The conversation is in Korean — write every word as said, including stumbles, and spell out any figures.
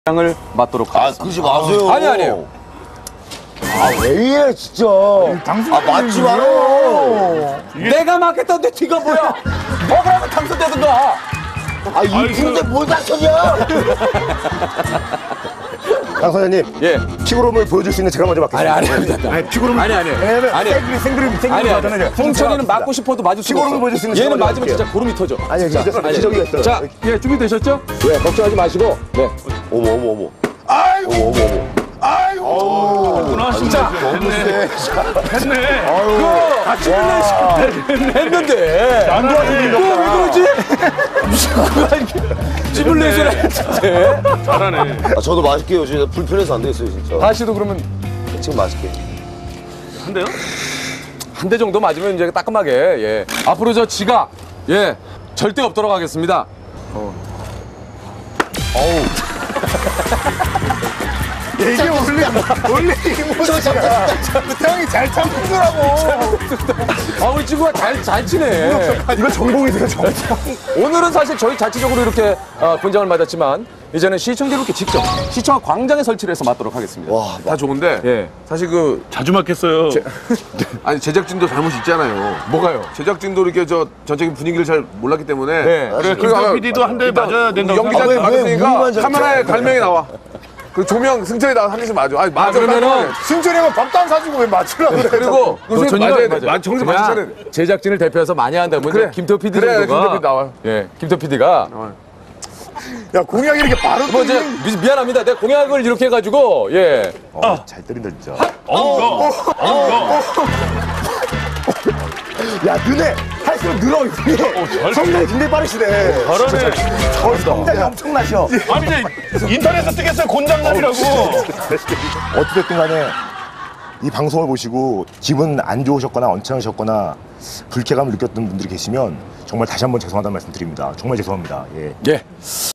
을 맞도록 아, 하겠습니다. 그러지 마세요. 아니, 아니에요. 아, 왜 이래, 진짜. 아, 맞지 마요. 내가 맞겠다는데 뒤가 뭐야? 먹으라고 당선되든가. 아, 이쁜데 뭘 다쳤냐? 강 선생님, 예. 피구름을 보여줄 수 있는 제가 먼저 아니, 맞겠습니다. 아니, 아니, 아니. 아니, 피구름. 아니, 아니. 왜냐면 아니. 생그림, 생그림, 생그림 아니, 하잖아요. 아니. 홍철이는 맞고 싶어도 맞을 수가 피고름을 없어. 보여줄 수 있는 얘는 제가 맞으면 먼저 진짜 고름이 터져. 아니, 진짜 기적이가 있어요. 자, 예, 준비되셨죠? 네, 걱정하지 마시고. 네. 어머, 어머, 어머. 아이고, 어머, 어머, 어머. 아이고. 구나 진짜 너무 세. 했네. 그 같이 빌레 했는데. 안 도와주는 왜 그러지? 시뮬레이션을 했는데. 잘하네. 아, 저도 맛있게요. 진짜 불편해서 안 되겠어요, 진짜. 다시도 그러면 지금 맛있게. 한대요? 한 대 정도 맞으면 이제 따끔하게. 예. 앞으로 저 지각 예 절대 없도록 하겠습니다. 어. 어우. 이게 원래, 원래 이게 뭐야. 형이 잘 참는더라고. 아 우리 친구가 잘 잘 치네. 이거 전공이세요, 전공. 오늘은 사실 저희 자체적으로 이렇게 어, 권장을 받았지만 이제는 시청 여러분께 직접 시청 광장에 설치를 해서 맞도록 하겠습니다. 와, 다 좋은데 예. 사실 그 자주 맞겠어요. 아니 제작진도 잘못이 있잖아요. 뭐가요? 제작진도 이렇게 저 전체적인 분위기를 잘 몰랐기 때문에 네. 그래, 그리고 아까 김 피디도 한 대 맞아야 된다고. 연기자한테 아, 왜, 왜 맞았으니까 우리만 잘- 카메라에 갈명이 나와. 그 조명 승철이 나와 한 대씩 맞아. 아니 맞아. 그러면은 승철이 형은 밥도 안 사주고 왜 맞추려고 그래. 그리고 그거 그 맞아야 돼. 맞 정신 그냥 맞춰야 돼. 제작진을 대표해서 많이 한다면 그래. 김태호 피디 그래, 정도가 김태호 피디 나와요. 예, 김태호 피디가 야, 공약이 이렇게 바로 뭐 이제 미, 미안합니다. 내가 공약을 이렇게 해가지고 예. 어, 잘 때린다, 진짜. 어, 이거. 어, 야, 느네. 할수록 늘어, 이게. 잘- 성장이 굉장히 빠르시네. 이거. 잘하네. 어, 성장이 엄청나셔. 아니, 이제 인터넷에 뜨겠어요. 곤장날이라고. 어찌됐든 간에 이 방송을 보시고 기분 안 좋으셨거나 언짢으셨거나 불쾌감을 느꼈던 분들이 계시면 정말 다시 한번 죄송하다는 말씀 드립니다. 정말 죄송합니다. 예. 예.